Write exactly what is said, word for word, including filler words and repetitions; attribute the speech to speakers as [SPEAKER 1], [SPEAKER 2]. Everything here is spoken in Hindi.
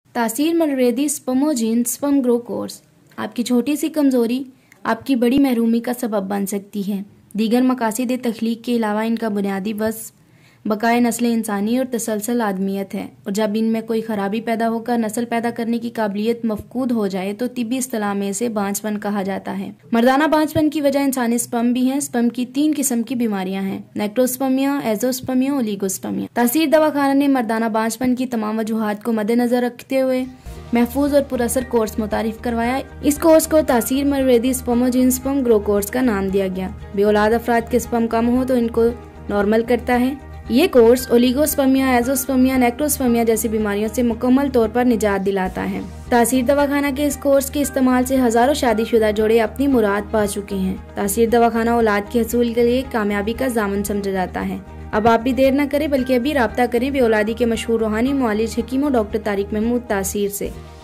[SPEAKER 1] तासीर मलरेदी स्पर्मोजीन स्पर्म ग्रो कोर्स। आपकी छोटी सी कमजोरी आपकी बड़ी महरूमी का सबब बन सकती है। दीगर मकासद तख्लीक के अलावा इनका बुनियादी बस बकाए नस्ल इंसानी और तसलसल आदमियत है, और जब इनमें कोई खराबी पैदा होकर नस्ल पैदा करने की काबिलियत मफकूद हो जाए तो तिब्बी इस्तिलाह में इसे बांझपन कहा जाता है। मर्दाना बांझपन की वजह इंसानी स्पर्म भी है। स्पर्म की तीन किस्म की बीमारियां हैं, नेक्रोस्पर्मिया, एजोस्पर्मिया, ओलिगोस्पर्मिया। तासीर दवाखाना ने मर्दाना बांझपन की तमाम वजूहात को मद्देनजर रखते हुए महफूज और पुरअसर कोर्स मुतारिफ करवाया। इस कोर्स को तासीर मलरेदी स्पर्मोजीन स्पर्म ग्रो कोर्स का नाम दिया गया। बेऔलाद अफराद के स्पर्म कम हो तो इनको नॉर्मल करता है। ये कोर्स ओलिगोस्पर्मिया, एजोस्पर्मिया, नेक्रोस्पर्मिया जैसी बीमारियों से मुकम्मल तौर पर निजात दिलाता है। तासीर दवाखाना के इस कोर्स के इस्तेमाल से हजारों शादीशुदा जोड़े अपनी मुराद पा चुके हैं। तासीर दवाखाना औलाद के हसूल के लिए कामयाबी का ज़ामन समझा जाता है। अब आप भी देर न करें बल्कि अभी राब्ता करें बेऔलादी के मशहूर रूहानी मुआलिज हकीम और डॉक्टर तारिक महमूद तासीर से।